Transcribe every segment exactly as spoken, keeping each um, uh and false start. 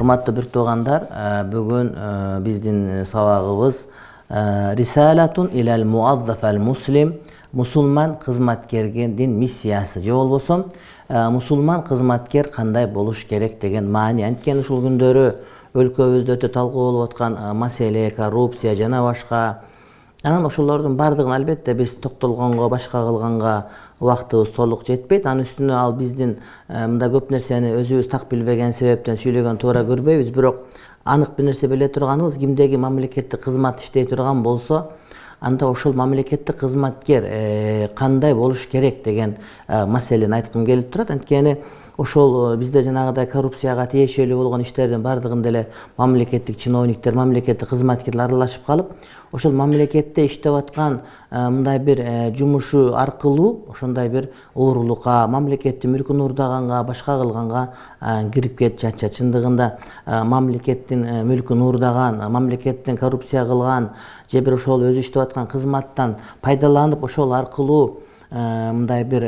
Урматтуу бир туугандар, бүгүн биздин сабагыбыз рисалатун илал муаззаф ал муслим, мусулман кызматкердин миссиясы же болбосо мусулман кызматкер кандай болуш керек деген маани. Анткени ушул күндөрү өлкөбүздө өтө талкуу болуп аткан маселе, коррупция жана башка. Анан ошолордун бардыгын албетте биз токтолгонго, башка кылганга убактыбыз толук жетпейт. Анын үстүнө ал биздин мындай көп нерсени өзүбүз так билбеген себептен сүйлөгөн туура көрбөйбүз. Бирок анык бир нерсе биле турганыбыз, кимдеги мамлекеттик кызмат иштей турган болсо, анда ошол мамлекеттик кызматкер кандай болуш керек деген маселени айткым келип турат. Анткени ошол бизде жанагыдай коррупцияга тиешелүү болгон иштердин бардыгында эле мамлекеттик чиновниктер, мамлекеттик кызматкерлер аралашып калып, ошол мамлекетте иштеп аткан мындай бир жумушу аркылуу ошондой бир уурулукка, мамлекеттин мүлкүн уурдаганга, башка кылганга кирип кетип жатчу. Чындыгында мамлекеттин мүлкүн уурдаган, мамлекеттин коррупция кылган же бир ошол өзү иштеп аткан кызматтан пайдаланып ошол аркылуу мындай бир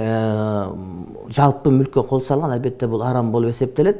жалпы мүлккө кол салган, албетте бул арам болуп эсептелет.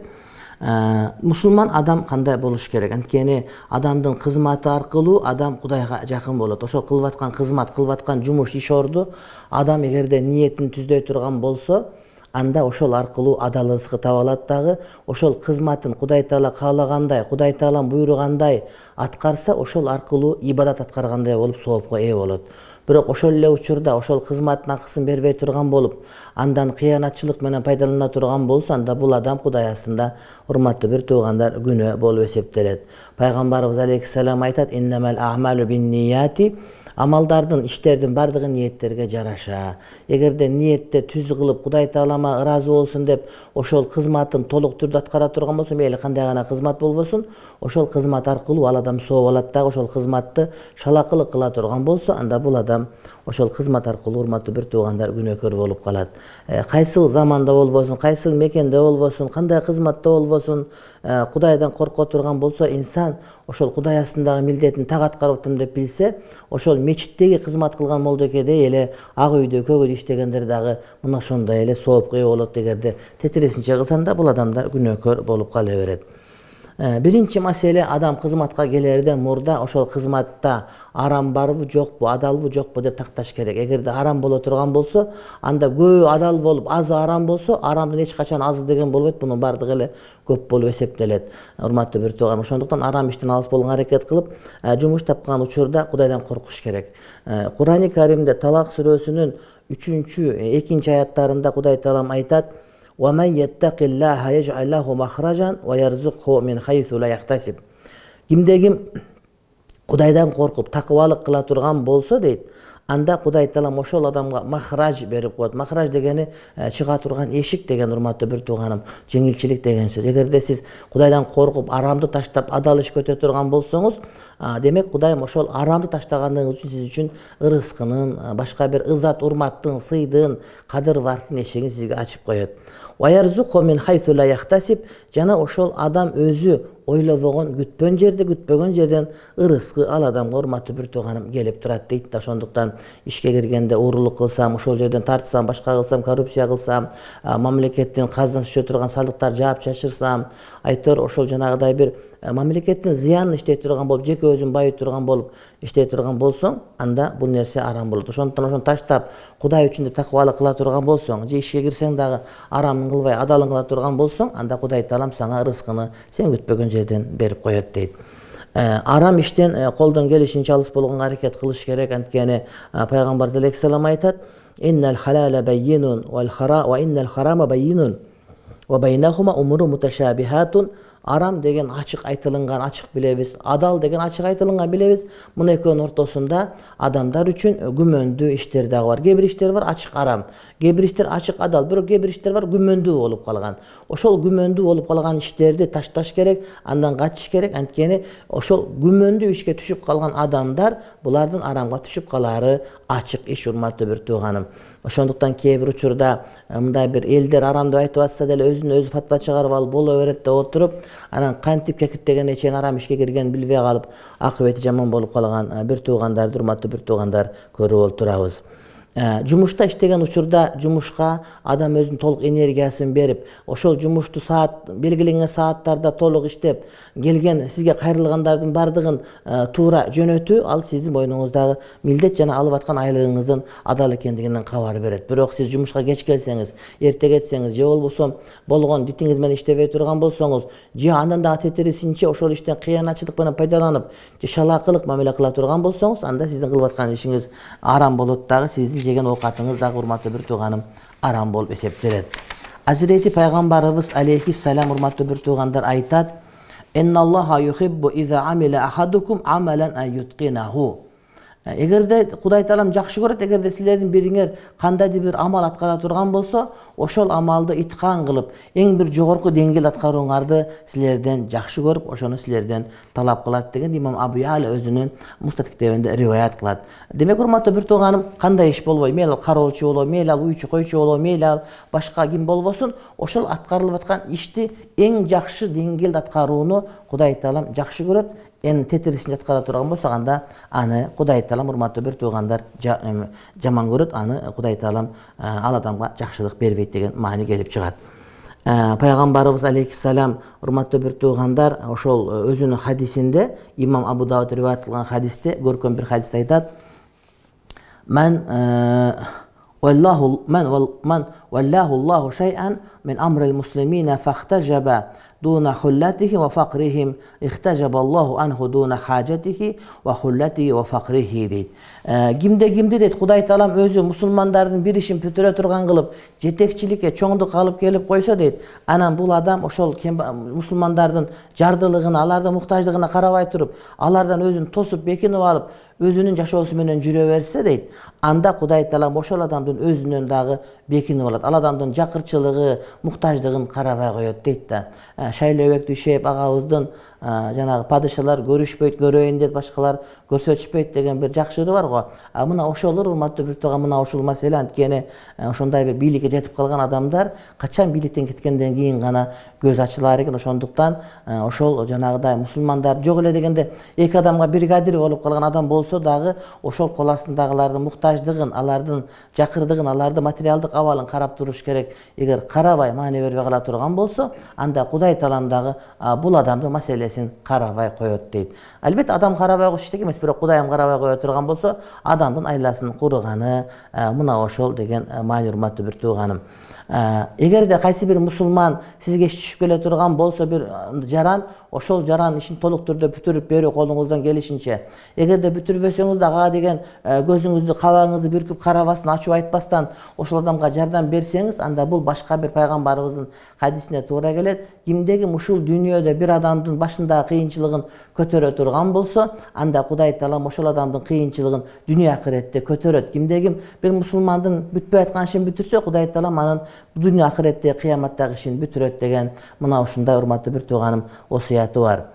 Мусулман адам кандай болуш керек? Анткени адамдын кызматы аркылуу адам Кудайга жакын болот. Ошол кылып аткан кызмат, кылып аткан жумуш, иш орду адам эгерде ниетин түздөй турган болсо, анда ошол аркылуу адал рызкы таба алат дагы. Ошол кызматын Кудай Таала каалагандай, Кудай Тааланын буйругандай аткарса, ошол аркылуу ибадат аткаргандай болуп соопко ээ болот. Бирок ошол эле учурда ошол кызматтын акысын бербей турган болуп, андан кыянатчылык менен пайдалана турган болсо, анда бул адам Кудай астында, урматтуу бир туугандар, күнөө болуп эсептелет. Пайгамбарыбыз алейхиссалам айтат: "Иннамал аъмалу биннияти", амалдардын, иштердин бардыгы ниеттерге жараша. Эгерде ниетте түз кылып Кудай Таалама ыраазы болсун деп ошол кызматын толук түрдө аткара турган болсо, мейли кандай гана кызмат болбосун, ошол кызмат аркылуу ал адам сооп алат дагы. Ошол кызматты шалакылык кыла турган болсо, анда бул адам ошол кызмат аркылуу, урматтуу бир туугандар, күнөөкөр болуп калат. Кайсыл заманда болбосун, кайсыл мекенде болбосун, кандай кызматта болбосун, Кудайдан корко турган болсо, инсан ошол Кудай астындагы милдетин так аткарып атам деп билсе, ошол мечиттеги кызмат кылган молдокедей эле ак үйдө, көк үйдө иштегендер дагы мына ошондой эле соопко ээ болот. Эгерде тетиресинче кылсаң, бул адамдар күнөөкөр болуп кала берет. Биринчи маселе, адам кызматка келерден мурда ошол кызматта арам барбы, жокпу, адалбы, жокпу деп такташ керек. Эгерде арам боло турган болсо, анда көбү адал болуп, азы арам болсо, арамдын эч качан азы деген болбойт. Мунун бардыгы эле көп болуп эсептелет. Урматтуу бир тууган, ошондуктан арам иштен алыс болгонго аракет кылып, жумуш тапкан учурда Кудайдан коркуш керек. Кур'ани Каримде Талак сүрөсүнүн үчүнчү, экинчи аяттарында Кудай Таалам айтат: وَمَنْ يَتَّقِ اللَّهَ يَجْعَلْ لَهُ مَخْرَجًا وَيَرْزُقْهُ مِنْ حَيْثُ لَا يَحْتَسِبُ. Кимде ким Кудайдан коркуп такыбалык кыла турган болсо дейт, анда Кудай Таалам ошол адамга махраж берип коет. Махраж дегени чыга турган эшик деген, урматтуу бир тууганым, жеңилчилик деген сөз. Эгерде сиз Кудайдан коркуп арамды таштап адал иш көтө турган болсоңуз, демек Кудайым ошол арамды таштаганыңыз үчүн сиз үчүн ырыскынын, башка бир ызат, урматтын, сыйдын, кадыр бартын эшигин сизге ачып коет. Жана ошол адам өзү ойлобогон, күтпөн жерде, күтпөгөн жерден ырыскы ал адамга, урматтуу бир тууганым, келип турат дейт да. Ошондуктан ишке киргенде уурулук кылсам, ошол жерден тартсам, башка кылсам, коррупция кылсам, мамлекеттин казынасы түшө турган салыктар жаап чачырсам, айтор ошол жанагыдай бир мамлекеттин зыянын иштей турган болуп, жеке өзүн байыт турган болуп иштей турган болсоң, анда бул нерсе арам болот. Ошондуктан ошону таштап Кудай үчүн деп такыбалык кыла турган болсоң, же ишке кирсең дагы арамын кылбай адалын кыла турган болсоң, анда Кудай Таалам сага рызкыны сен күтпөгөн жерден берип коет дейт. Арам иштен колдон келишинче алыс болгонго аракет кылыш керек. Анткени Пайгамбар алейхиссалам айтат: "Иннал халала баййинун вал хара ва иннал харама баййинун ва байнахума умуру муташабихатун." Арам деген ачык айтылынган, ачык билебиз. Адал деген ачык айтылынган билебиз. Муну экөөнүн ортосунда адамдар үчүн күмөндүү иштер дагы бар. Кээ бир иштер бар ачык арам, кээ бир иштер ачык адал, бирок кээ бир иштер бар күмөндүү болуп калган. Ошол күмөндүү болуп калган иштерди ташташ керек, андан качыш керек. Анткени ошол күмөндүү ишке түшүп калган адамдар, булардын арамга түшүп калаары ачык иш, урматтуу бир тууганым. Ошондуктан кээ бир учурда мындай бир элдер арам деп айтып атса деле өзүнө өзү фатва чыгарып алып боло берет деп отуруп, анан кантип кекиртегенде чейин арам ишке киргенин билбей калып, акыбети жаман болуп калган бир туугандарды, урматтуу бир туугандар, көрүп отурабыз. Жумушта иштеген учурда жумушка адам өзүнүн толук энергиясын берип, ошол жумушту саат белгиленген сааттарда толук иштеп келген сизге кайрылгандардын бардыгын туура жөнөтүү ал сиздин мойнуңуздагы милдет жана алып аткан айлыгыңыздын адал экендигинен кабар берет. Бирок сиз жумушка кеч келсеңиз, эрте кетсеңиз же болбосо болгон дитиңиз менен иштебей турган болсоңуз, же андан дагы тетирисинче ошол иштен кыянатчылык менен пайдаланып, же шалаакылык мамиле кыла турган болсоңуз, анда сиздин кылып аткан ишиңиз арам болот дагы, сиздин жеген оокатыңыз дагы, урматтуу бир тууганым, арам болуп эсептелет. Азирети пайгамбарыбыз алейхиссалам, урматтуу бир туугандар, айтат: "Инналлаха юхиббу иза амила ахадукум амалан ан юткинаху." Эгерде Кудай Таалам жакшы көрөт, эгерде силердин бириңер кандайдыр бир амал аткара турган болсо, ошол амалды иткан кылып, эң бир жогорку деңгээлде аткарууңарды силерден жакшы көрүп, ошону силерден талап кылат деген имам Абу Яля өзүнүн Мустат китебинде риваят кылат. Демек, урматтуу бир тууганым, кандай иш болбой, мейли ал кароолчу болобу, мейли ал уйчу койчу болобу, мейли ал башка ким болбосун, ошол аткарылып аткан ишти эң жакшы деңгээлде аткарууну Кудай Таалам жакшы көрөт. Эн тетирисин аткара турган болсо, анда аны Кудай Таалам, урматтуу бир туугандар, жаман көрөт, аны Кудай Таалам ал адамга жакшылык бербейт деген маани келип чыгат. Пайгамбарыбыз алейхиссалам, урматтуу бир туугандар, ошол өзүнүн хадисинде, имам Абу Дауд риваят кылган хадисте, көркөм бир хадисте айтат: "Мен валлаху мен мен валлаху Аллаху шай'ан мин амрил муслимина фахтажаба дуна хуллатихи ва факрихим ихтажаба Аллаху анху дуна хаджатихи ва хуллатихи ва факрихи" дейт. Кимде кимди дейт, Кудай Таалам өзү мусулмандардын бир ишин бүтүрө турган кылып, жетекчиликке, чоңдук алып келип койсо дейт, анан бул адам ошол мусулмандардын жардылыгына, алардын муктаждыгына карабай туруп, алардан өзүн тосуп, бекинип алып, өзүнүн жашоосу менен жүрө берсе дейт, анда Кудай Таалам ошол адамдын өзүнөн дагы бекинип алат. Ал адамдын жакырчылыгы, муктаждыгын карабай коет дейт да. Шайлөбек Дүйшөп агабыздын жанагы падышалар көрүшпөйт, көрөйүн деп башкалар көрсөтүшпөйт деген бир жакшы ыры бар го. А мына ошолор, урматтуу бир тууган, мына ушул маселе анткени ошондой бир бийликке жетип калган адамдар качан бийликтен кеткенден кийин гана көз ачылар экен. Ошондуктан ошол жанагыдай мусулмандар жок эле дегенде эки адамга бригадир болуп калган адам болсо дагы ошол кол астындагылардын муктаждыгын, алардын жакырдыгын, алардын материалдык абалын карап туруш керек. Эгер карабай, маани бербей кала турган болсо, анда Кудай Таалам дагы бул адамдын маселесин карабай коет дейт. Албетте адам карабай коюш эчтеке эмес, бирок Кудайым карабай кое турган болсо, адамдын айласын курганы мына ошол деген маани, урматтуу бир тууганым. Эгерде кайсы бир мусулман сизге түшүп келе турган болсо, бир жаран, ошол жаран ишин толук түрдө бүтүрүп берүү колуңуздан келишинче. Эгерде бүтүрбөсөңүз да ага деген көзүңүздү, кабагыңызды бүркүп карабастан, ачуу айтпастан ошол адамга жардам берсеңиз, анда бул башка бир пайгамбарыбыздын хадисине туура келет. Кимдеги ушул дүйнөдө бир адамдын башындагы кыйынчылыгын көтөрө турган болсо, анда Кудай Таалам ошол адамдын кыйынчылыгын дүйнө акыретте көтөрөт. Кимдеги бир мусулмандын бүтпөй аткан ишин бүтүрсө, Кудай Таалам анын дүйнө акыретте, кыяматтагы ишин бүтүрөт деген мына ушундай, урматтуу бир тууганым, осуяты бар.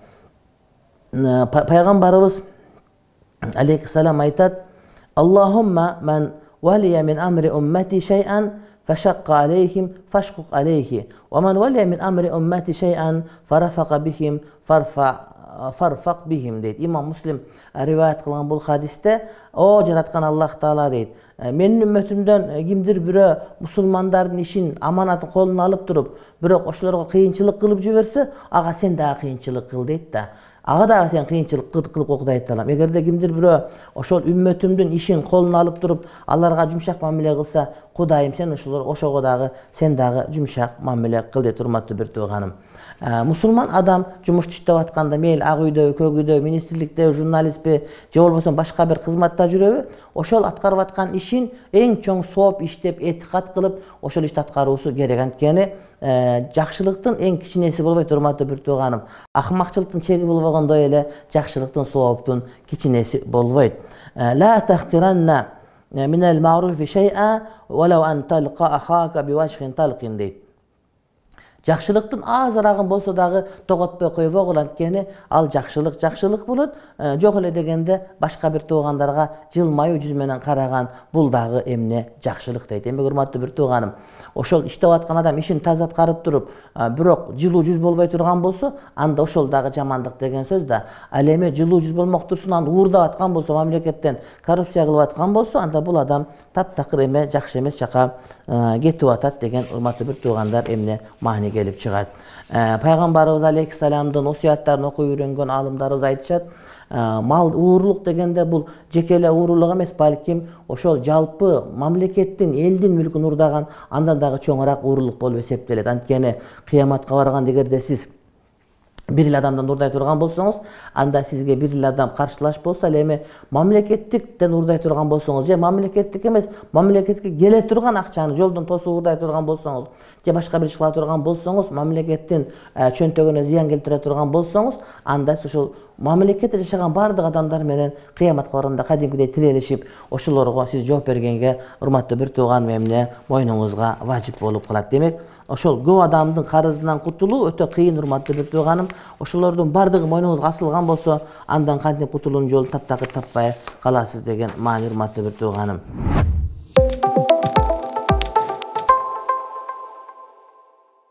Пайгамбарыбыз алейхиссалам айтат: "Аллахумма мен валия мин амри уммати шай'ан фашакка алейхим фашкук алейхи, ва мен валия мин амри уммати шай'ан фарафака бихим фарфа фарфак бихим" дейт. Имам Муслим риваят кылган бул хадисте: "О жараткан Аллах Таала" дейт, "Менин үммөтүмдөн кимдир бирөө мусулмандардын ишин, аманатын колуна алып туруп, бирок ошолорго кыйынчылык кылып жиберсе, ага сен дагы кыйынчылык кыл" дейт да. Ага дагы сен кыйынчылык кылып Кудай Таалам. Эгерде кимдир бирөө ошол үммөтүмдүн ишин колуна алып туруп, аларга жумшак мамиле кылса, Кудайым сен ошолор ошого дагы сен дагы жумшак мамиле кыл дейт, урматтуу бир тууганым. Мусулман адам жумуш иштеп атканда, мейли ак үйдө, көк үйдө, министрликте, журналистпи, же болбосо башка бир кызматта жүрөбү, ошол аткарып аткан ишин эң чоң сооп иштеп, этикат кылып, ошол ишти аткаруусу керек. Анткени жакшылыктын эң кичинеси болбойт, урматтуу бир тууганым. Акмакчылыктын чеги болбогондой эле жакшылыктын, сооптун кичинеси болбойт. Ла тахкиранна минал маруфи шай'a валау ан талqa ахака бивajhin талqин дейт. Жакшылыктын азырагын болсо дагы тоготпой койбогул, анткени ал жакшылык жакшылык болот. Жок эле дегенде башка бир туугандарга жылмаюу жүз менен караган бул дагы эмне жакшылык дейт. Эми урматтуу бир тууганым, ошол иштеп аткан адам ишин таза аткарып туруп, бирок жылуу жүз болбой турган болсо, анда ошол дагы жамандык деген сөз да. Ал эми жылуу жүз болмок турсун, аны уурдап аткан болсо, мамлекеттен коррупция кылып аткан болсо, анда бул адам таптакыр эме жакшы эмес жака кетип атат деген урматтуу бир туугандар эмне маани келип чыгат. Пайгамбарыбыз алейхиссаламдын осуяттарын окуп үйрөнгөн алымдарыбыз айтышат, мал уурулук дегенде бул жеке эле уурулук эмес, балким ошол жалпы мамлекеттин, элдин мүлкүн уурдаган андан дагы чоңураак уурулук болуп эсептелет. Анткени кыяматка барганда эгерде сиз бир эле адамдан уурдай турган болсоңуз, анда сизге бир эле адам каршылаш болсо, ал эми мамлекеттиктен уурдай турган болсоңуз, же мамлекеттик эмес, мамлекетке келе турган акчаны жолдон тосуп уурдай турган болсоңуз, же башка бир иш кыла турган болсоңуз, мамлекеттин чөнтөгүнө зыян келтире турган болсоңуз, анда сиз ошол мамлекетте жашаган бардык адамдар менен кыяматка барганда кадимкидей тирелишип, ошолорго сиз жооп бергенге урматтуу бир тууганым эмне мойнуңузга важип болуп калат. Демек, ошол көп адамдын карызынан кутулуу өтө кыйын, урматтуу бир тууганым. Ошолордун бардыгы мойнуңузга асылган болсо, андан кантип кутулуунун жолун таптакыр таппай каласыз деген маани, урматтуу бир тууганым.